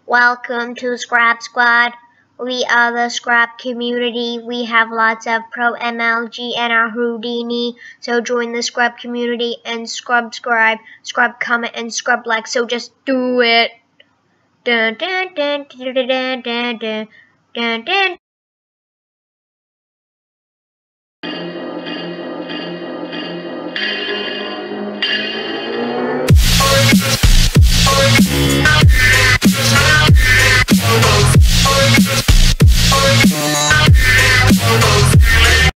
Welcome to Scrap Squad. We are the Scrap community. We have lots of pro MLG and our Houdini. So join the Scrap community and subscribe, scrub comment, and scrub like. So just do it. Dun, dun, dun, dun, dun, dun, dun, dun, dun.